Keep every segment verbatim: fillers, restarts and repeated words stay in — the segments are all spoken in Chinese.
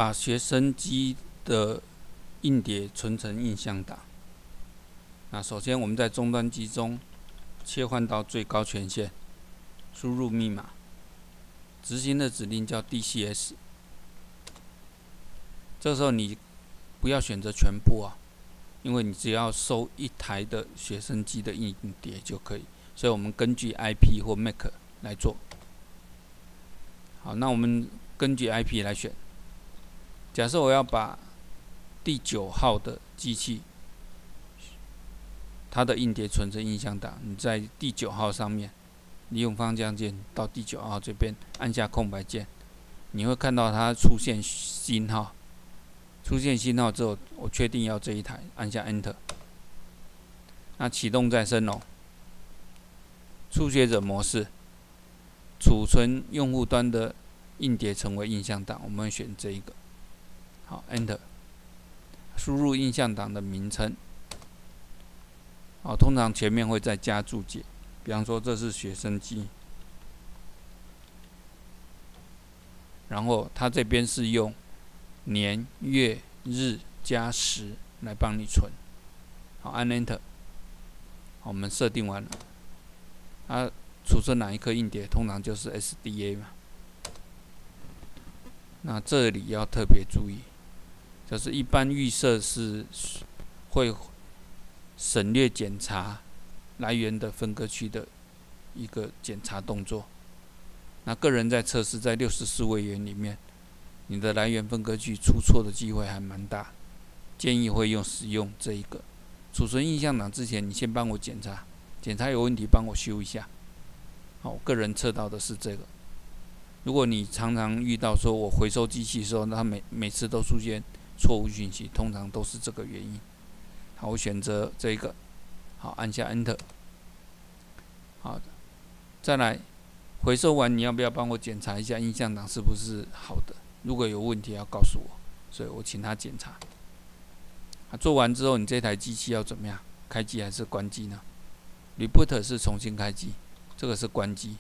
把学生机的硬碟存成印象档。那首先我们在终端机中切换到最高权限，输入密码，执行的指令叫 D C S。这时候你不要选择全部啊，因为你只要收一台的学生机的硬碟就可以。所以我们根据 I P 或 M A C 来做。好，那我们根据 I P 来选。假设我要把第九号的机器，它的硬碟存成印象档，你在第九号上面，利用方向键到第九号这边按下空白键，你会看到它出现星号。出现星号之后，我确定要这一台，按下 Enter。那启动再生哦。初学者模式，储存用户端的硬碟成为印象档，我们选这一个。好 ，Enter。输入印象档的名称。好，通常前面会再加注解，比方说这是学生机，然后它这边是用年、月、日加时来帮你存。好，按 Enter。好，我们设定完了。它储存哪一颗硬碟，通常就是 S D A 嘛。那这里要特别注意，就是一般预设是会省略检查来源的分割区的一个检查动作。那个人在测试在六十四位元里面，你的来源分割区出错的机会还蛮大，建议会用使用这一个储存印象档之前，你先帮我检查。检查有问题，帮我修一下。好，我个人测到的是这个。如果你常常遇到说我回收机器的时候，它每每次都出现错误讯息，通常都是这个原因。好，我选择这个。好，按下 Enter。好的，再来回收完，你要不要帮我检查一下印象档是不是好的？如果有问题要告诉我，所以我请他检查。啊，做完之后，你这台机器要怎么样？开机还是关机呢？Reboot 是重新开机，这个是关机。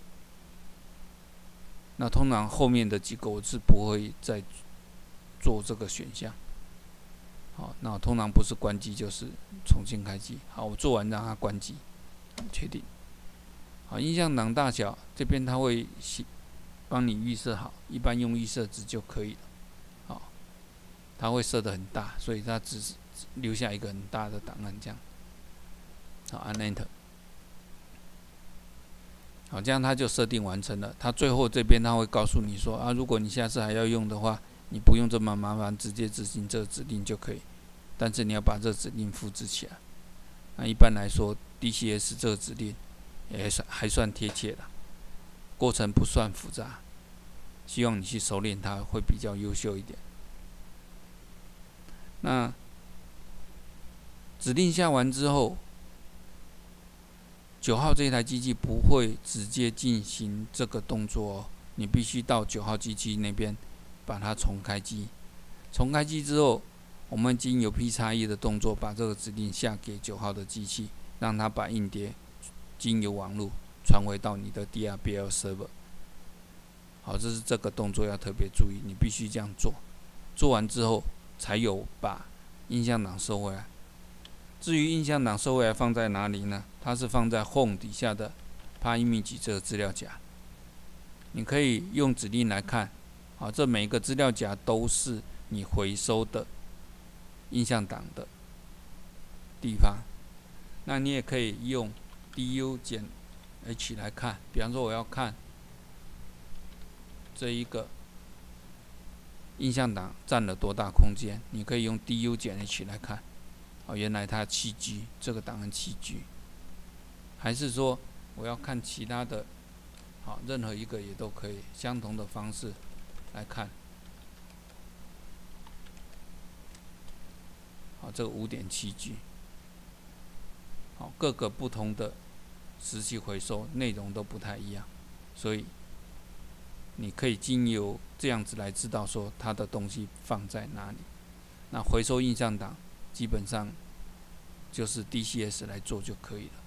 那通常后面的几个我是不会再做这个选项。好，那通常不是关机就是重新开机。好，我做完让它关机，确定。好，印象档大小这边它会帮你预设好，一般用预设值就可以了。好，它会设得很大，所以它只是留下一个很大的档案这样。好，按 Enter。好，这样它就设定完成了。它最后这边它会告诉你说啊，如果你下次还要用的话，你不用这么麻烦，直接执行这个指令就可以。但是你要把这个指令复制起来。那一般来说 ，D C S 这个指令也算还算贴切的，过程不算复杂。希望你去熟练它，会比较优秀一点。那指令下完之后，九号这台机器不会直接进行这个动作哦，你必须到九号机器那边把它重开机。重开机之后，我们经由 P X E 的动作把这个指令下给九号的机器，让它把硬碟经由网路传回到你的 D R B L server。好，这是这个动作要特别注意，你必须这样做。做完之后，才有把印象档收回来。至于印象档收回来放在哪里呢？它是放在 Home 底下的 PyImage 这个资料夹。你可以用指令来看，好，这每一个资料夹都是你回收的印象档的地方。那你也可以用 du 减 h 来看，比方说我要看这一个印象档占了多大空间，你可以用 du 减 h 来看。哦，原来它七 G， 这个档案七 G， 还是说我要看其他的，好，任何一个也都可以，相同的方式来看。好，这个 五点七 G， 好，各个不同的时期回收内容都不太一样，所以你可以经由这样子来知道说它的东西放在哪里。那回收印象档基本上就是 D C S 来做就可以了。